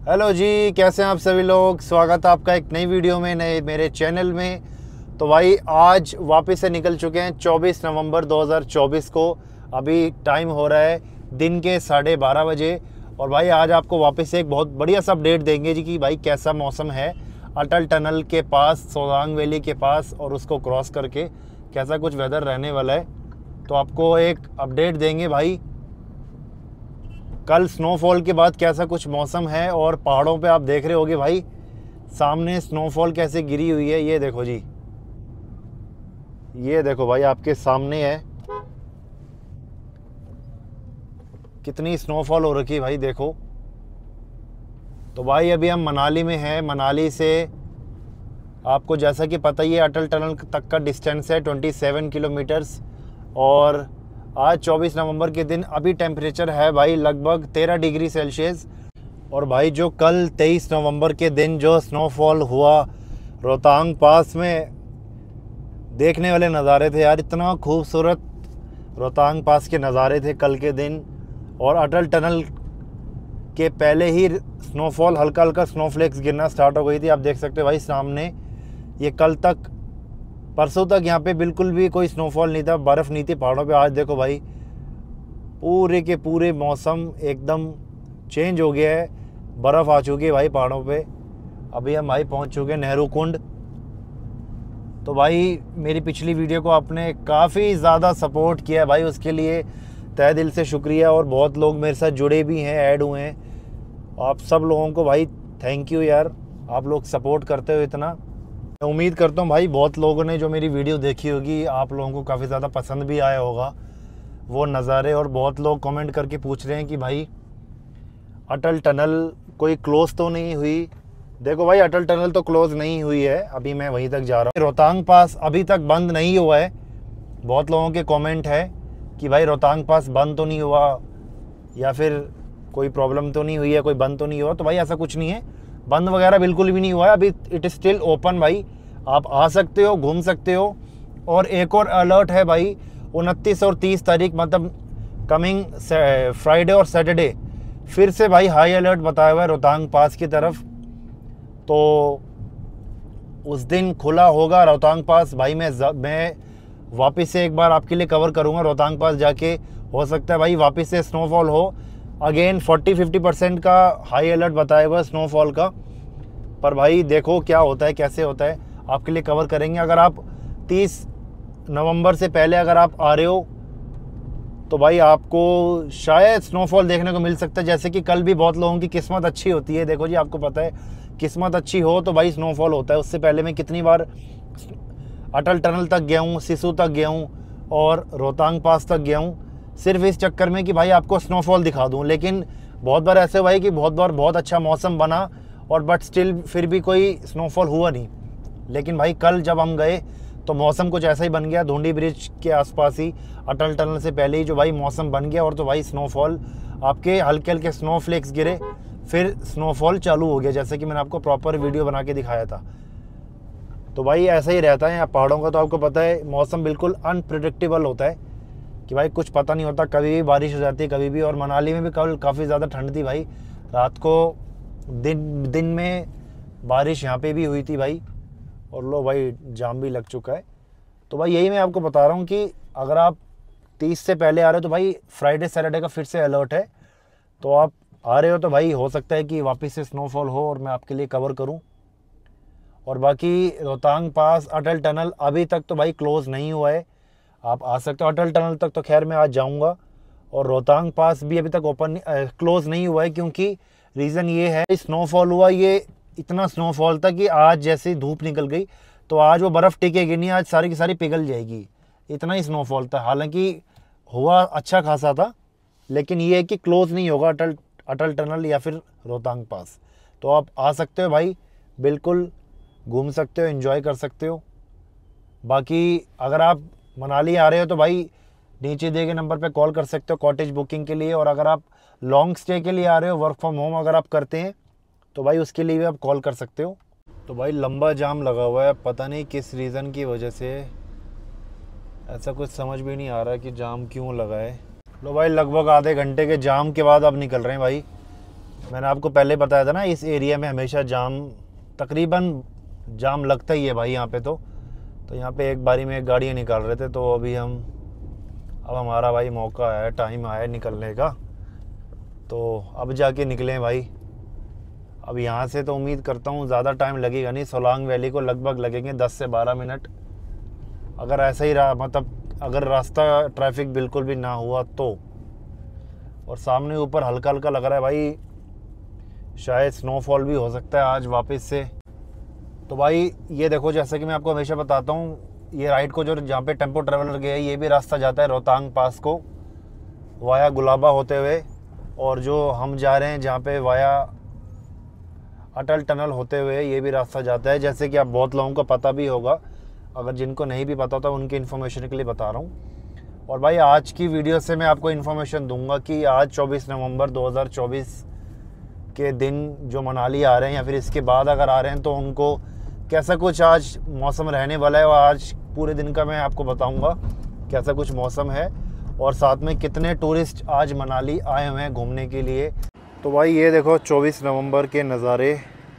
Hello जी, कैसे हैं आप सभी लोग। स्वागत है आपका एक नई वीडियो में, नए मेरे चैनल में। तो भाई आज वापस से निकल चुके हैं 24 नवंबर 2024 को। अभी टाइम हो रहा है दिन के 12:30 बजे। और भाई आज आपको वापस से एक बहुत बढ़िया सा अपडेट देंगे जी कि भाई कैसा मौसम है अटल टनल के पास, सोलांग वैली के पास, और उसको क्रॉस करके कैसा कुछ वेदर रहने वाला है। तो आपको एक अपडेट देंगे भाई कल स्नोफॉल के बाद कैसा कुछ मौसम है। और पहाड़ों पे आप देख रहे होगे भाई सामने स्नोफॉल कैसे गिरी हुई है। ये देखो जी, ये देखो भाई आपके सामने है कितनी स्नोफॉल हो रखी है भाई, देखो। तो भाई अभी हम मनाली में हैं। मनाली से आपको जैसा कि पता ही है अटल टनल तक का डिस्टेंस है 27 किलोमीटर्स। और आज 24 नवंबर के दिन अभी टेम्परेचर है भाई लगभग 13 डिग्री सेल्सियस। और भाई जो कल 23 नवंबर के दिन जो स्नोफॉल हुआ रोहतांग पास में, देखने वाले नज़ारे थे यार। इतना खूबसूरत रोहतांग पास के नज़ारे थे कल के दिन। और अटल टनल के पहले ही स्नोफॉल, हल्का हल्का स्नोफ्लेक्स गिरना स्टार्ट हो गई थी। आप देख सकते हो भाई सामने। ये कल तक, परसों तक यहाँ पे बिल्कुल भी कोई स्नोफॉल नहीं था, बर्फ़ नहीं थी पहाड़ों पे। आज देखो भाई पूरे के पूरे मौसम एकदम चेंज हो गया है, बर्फ़ आ चुकी है भाई पहाड़ों पे। अभी हम भाई पहुँच चुके हैं नेहरू कुंड। तो भाई मेरी पिछली वीडियो को आपने काफ़ी ज़्यादा सपोर्ट किया है भाई, उसके लिए तहे दिल से शुक्रिया। और बहुत लोग मेरे साथ जुड़े भी हैं, ऐड हुए हैं। आप सब लोगों को भाई थैंक यू यार, आप लोग सपोर्ट करते हो इतना। मैं उम्मीद करता हूँ भाई बहुत लोगों ने जो मेरी वीडियो देखी होगी, आप लोगों को काफ़ी ज़्यादा पसंद भी आया होगा वो नज़ारे। और बहुत लोग कमेंट करके पूछ रहे हैं कि भाई अटल टनल कोई क्लोज़ तो नहीं हुई। देखो भाई अटल टनल तो क्लोज़ नहीं हुई है, अभी मैं वहीं तक जा रहा हूँ। रोहतांग पास अभी तक बंद नहीं हुआ है। बहुत लोगों के कमेंट है कि भाई रोहतांग पास बंद तो नहीं हुआ, या फिर कोई प्रॉब्लम तो नहीं हुई है, कोई बंद तो नहीं हुआ। तो भाई ऐसा कुछ नहीं है, बंद वगैरह बिल्कुल भी नहीं हुआ है। अभी इट इज़ स्टिल ओपन भाई, आप आ सकते हो, घूम सकते हो। और एक और अलर्ट है भाई 29 और 30 तारीख, मतलब कमिंग फ्राइडे और सैटरडे, फिर से भाई हाई अलर्ट बताया हुआ है रोहतांग पास की तरफ। तो उस दिन खुला होगा रोहतांग पास भाई। मैं वापस से एक बार आपके लिए कवर करूंगा रोहतांग पास जाके। हो सकता है भाई वापस से स्नोफॉल हो अगेन। 40-50% का हाई अलर्ट बताया हुआ है स्नोफॉल का। पर भाई देखो क्या होता है, कैसे होता है, आपके लिए कवर करेंगे। अगर आप 30 नवंबर से पहले अगर आप आ रहे हो तो भाई आपको शायद स्नोफॉल देखने को मिल सकता है। जैसे कि कल भी बहुत लोगों की किस्मत अच्छी होती है। देखो जी, आपको पता है किस्मत अच्छी हो तो भाई स्नोफॉल होता है। उससे पहले मैं कितनी बार अटल टनल तक गया हूँ, सिसु तक गया हूँ और रोहतांग पास तक गया हूँ, सिर्फ इस चक्कर में कि भाई आपको स्नोफॉल दिखा दूँ। लेकिन बहुत बार ऐसे भाई कि बहुत बार बहुत अच्छा मौसम बना और बट स्टिल फिर भी कोई स्नोफॉल हुआ नहीं। लेकिन भाई कल जब हम गए तो मौसम कुछ ऐसा ही बन गया, धुंडी ब्रिज के आसपास ही, अटल टनल से पहले ही जो भाई मौसम बन गया। और तो भाई स्नोफॉल, आपके हल्के हल्के स्नोफ्लेक्स गिरे, फिर स्नोफॉल चालू हो गया, जैसे कि मैंने आपको प्रॉपर वीडियो बना के दिखाया था। तो भाई ऐसा ही रहता है यहाँ पहाड़ों का। तो आपको पता है मौसम बिल्कुल अनप्रिडिक्टेबल होता है कि भाई कुछ पता नहीं होता, कभी भी बारिश हो जाती है कभी भी। और मनाली में भी कल काफ़ी ज़्यादा ठंड थी भाई, रात को दिन में बारिश यहाँ पे भी हुई थी भाई। और लो भाई जाम भी लग चुका है। तो भाई यही मैं आपको बता रहा हूँ कि अगर आप 30 से पहले आ रहे हो तो भाई फ्राइडे सैटरडे का फिर से अलर्ट है। तो आप आ रहे हो तो भाई हो सकता है कि वापस से स्नोफॉल हो और मैं आपके लिए कवर करूँ। और बाकी रोहतांग पास अटल टनल अभी तक तो भाई क्लोज़ नहीं हुआ है, आप आ सकते हो। अटल टनल तक तो खैर मैं आज जाऊंगा। और रोहतांग पास भी अभी तक ओपन क्लोज़ नहीं हुआ है, क्योंकि रीज़न ये है स्नोफॉल हुआ। ये इतना स्नोफॉल था कि आज जैसे धूप निकल गई तो आज वो बर्फ़ टिकेगी नहीं, आज सारी की सारी पिघल जाएगी। इतना ही स्नोफॉल था। हालांकि हुआ अच्छा खासा था, लेकिन ये है कि क्लोज़ नहीं होगा अटल टनल या फिर रोहतांग पास। तो आप आ सकते हो भाई, बिल्कुल घूम सकते हो, एंजॉय कर सकते हो। बाकी अगर आप मनाली आ रहे हो तो भाई नीचे दिए गए नंबर पे कॉल कर सकते हो कॉटेज बुकिंग के लिए। और अगर आप लॉन्ग स्टे के लिए आ रहे हो, वर्क फ्रॉम होम अगर आप करते हैं तो भाई उसके लिए भी आप कॉल कर सकते हो। तो भाई लंबा जाम लगा हुआ है, पता नहीं किस रीज़न की वजह से, ऐसा कुछ समझ भी नहीं आ रहा कि जाम क्यों लगा है। लो भाई लगभग आधे घंटे के जाम के बाद अब निकल रहे हैं भाई। मैंने आपको पहले बताया था ना, इस एरिया में हमेशा तकरीबन जाम लगता ही है भाई यहाँ पे। तो यहाँ पे एक बारी में गाड़ियाँ निकाल रहे थे, तो अब हमारा भाई मौका है, टाइम आया निकलने का, तो अब जाके निकलें भाई। अब यहाँ से तो उम्मीद करता हूँ ज़्यादा टाइम लगेगा नहीं, सोलांग वैली को लगभग लगेंगे 10 से 12 मिनट, अगर ऐसा ही रहा, मतलब अगर रास्ता ट्रैफिक बिल्कुल भी ना हुआ तो। और सामने ऊपर हल्का हल्का लग रहा है भाई, शायद स्नोफॉल भी हो सकता है आज वापस से। तो भाई ये देखो, जैसा कि मैं आपको हमेशा बताता हूँ, ये राइट को जो जहाँ पे टेम्पो ट्रैवलर गया है, ये भी रास्ता जाता है रोहतांग पास को वाया गुलाबा होते हुए, और जो हम जा रहे हैं जहाँ पे वाया अटल टनल होते हुए, ये भी रास्ता जाता है। जैसे कि आप बहुत लोगों को पता भी होगा, अगर जिनको नहीं भी पता होता उनकी इन्फॉर्मेशन के लिए बता रहा हूँ। और भाई आज की वीडियो से मैं आपको इन्फॉर्मेशन दूंगा कि आज 24 नवंबर 2024 के दिन जो मनाली आ रहे हैं या फिर इसके बाद अगर आ रहे हैं, तो उनको कैसा कुछ आज मौसम रहने वाला है। और आज पूरे दिन का मैं आपको बताऊंगा कैसा कुछ मौसम है, और साथ में कितने टूरिस्ट आज मनाली आए हुए हैं घूमने के लिए। तो भाई ये देखो 24 नवंबर के नज़ारे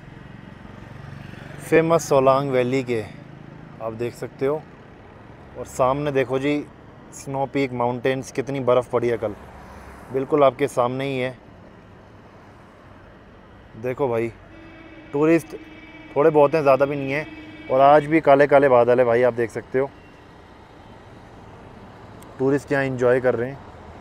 फेमस सोलांग वैली के आप देख सकते हो। और सामने देखो जी स्नो पीक माउंटेन्स, कितनी बर्फ़ पड़ी है कल, बिल्कुल आपके सामने ही है। देखो भाई टूरिस्ट थोड़े बहुत हैं, ज़्यादा भी नहीं है, और आज भी काले काले बादल है भाई, आप देख सकते हो। टूरिस्ट यहाँ एंजॉय कर रहे हैं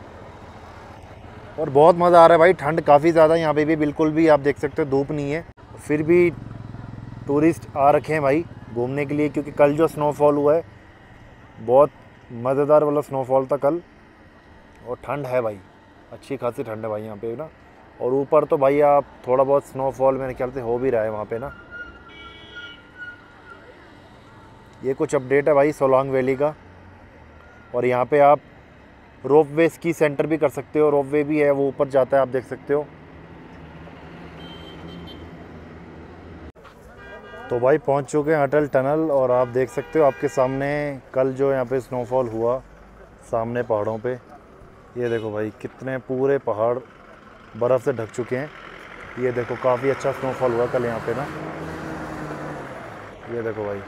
और बहुत मज़ा आ रहा है भाई। ठंड काफ़ी ज़्यादा यहाँ पे भी, बिल्कुल भी आप देख सकते हो धूप नहीं है, फिर भी टूरिस्ट आ रखे हैं भाई घूमने के लिए, क्योंकि कल जो स्नोफॉल हुआ है बहुत मज़ेदार वाला स्नोफॉल था कल। और ठंड है भाई, अच्छी खासी ठंड है भाई यहाँ पे ना। और ऊपर तो भाई आप थोड़ा बहुत स्नोफॉल मेरे ख्याल से हो भी रहा है वहाँ पे ना। ये कुछ अपडेट है भाई सोलांग वैली का। और यहाँ पे आप रोप वे स्की सेंटर भी कर सकते हो, रोप वे भी है, वो ऊपर जाता है, आप देख सकते हो। तो भाई पहुँच चुके हैं अटल टनल, और आप देख सकते हो आपके सामने कल जो यहाँ पे स्नोफॉल हुआ सामने पहाड़ों पे, ये देखो भाई कितने पूरे पहाड़ बर्फ़ से ढक चुके हैं। ये देखो काफ़ी अच्छा स्नोफॉल हुआ कल यहाँ पे ना, ये देखो भाई।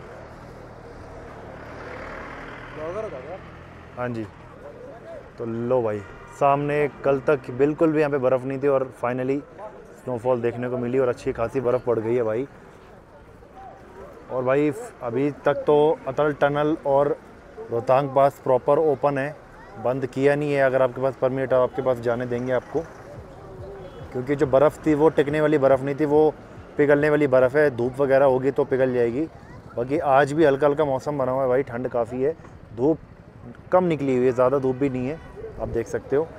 हाँ जी, तो लो भाई सामने कल तक बिल्कुल भी यहाँ पे बर्फ़ नहीं थी, और फाइनली स्नोफॉल देखने को मिली, और अच्छी खासी बर्फ़ पड़ गई है भाई। और भाई अभी तक तो अटल टनल और रोहतांग पास प्रॉपर ओपन है, बंद किया नहीं है। अगर आपके पास परमिट है आपके पास जाने देंगे आपको, क्योंकि जो बर्फ़ थी वो टिकने वाली बर्फ़ नहीं थी, वो पिघलने वाली बर्फ़ है। धूप वगैरह होगी तो पिघल जाएगी। बाकी आज भी हल्का हल्का मौसम बना हुआ है भाई, ठंड काफ़ी है, धूप कम निकली हुई है, ज़्यादा धूप भी नहीं है, आप देख सकते हो।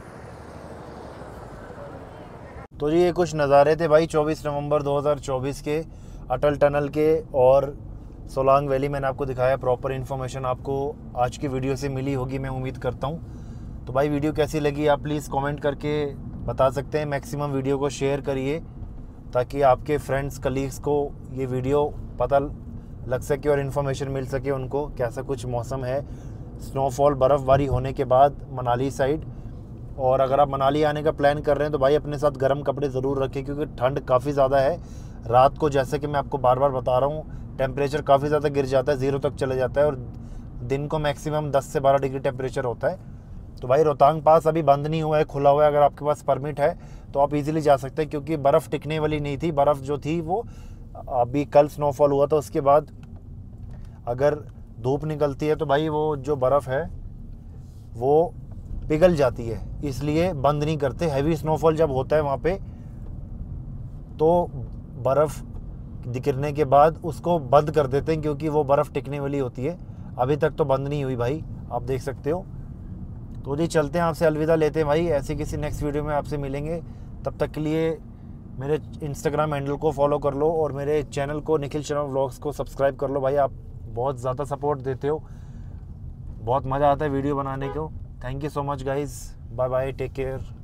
तो जी ये कुछ नज़ारे थे भाई 24 नवंबर 2024 के अटल टनल के और सोलांग वैली। मैंने आपको दिखाया, प्रॉपर इन्फॉर्मेशन आपको आज की वीडियो से मिली होगी मैं उम्मीद करता हूँ। तो भाई वीडियो कैसी लगी आप प्लीज़ कमेंट करके बता सकते हैं। मैक्सिमम वीडियो को शेयर करिए ताकि आपके फ्रेंड्स कलीग्स को ये वीडियो पता लग सके और इन्फॉर्मेशन मिल सके उनको कैसा कुछ मौसम है स्नोफॉल बर्फ़बारी होने के बाद मनाली साइड। और अगर आप मनाली आने का प्लान कर रहे हैं तो भाई अपने साथ गर्म कपड़े ज़रूर रखें, क्योंकि ठंड काफ़ी ज़्यादा है। रात को जैसे कि मैं आपको बार बार बता रहा हूँ टेम्परेचर काफ़ी ज़्यादा गिर जाता है, 0 तक चले जाता है, और दिन को मैक्सिमम 10 से 12 डिग्री टेम्परेचर होता है। तो भाई रोहतांग पास अभी बंद नहीं हुआ है, खुला हुआ है। अगर आपके पास परमिट है तो आप इजीली जा सकते हैं, क्योंकि बर्फ़ टिकने वाली नहीं थी। बर्फ़ जो थी वो अभी कल स्नोफॉल हुआ था, उसके बाद अगर धूप निकलती है तो भाई वो जो बर्फ़ है वो पिघल जाती है, इसलिए बंद नहीं करते। हैवी स्नोफॉल जब होता है वहाँ पे तो बर्फ़ गिरने के बाद उसको बंद कर देते हैं, क्योंकि वो बर्फ़ टिकने वाली होती है। अभी तक तो बंद नहीं हुई भाई, आप देख सकते हो। तो जी चलते हैं, आपसे अलविदा लेते हैं भाई। ऐसे किसी नेक्स्ट वीडियो में आपसे मिलेंगे, तब तक के लिए मेरे इंस्टाग्राम हैंडल को फॉलो कर लो और मेरे चैनल को निखिल शर्मा व्लॉग्स को सब्सक्राइब कर लो भाई। आप बहुत ज़्यादा सपोर्ट देते हो, बहुत मज़ा आता है वीडियो बनाने को। Thank you so much guys, bye bye, take care.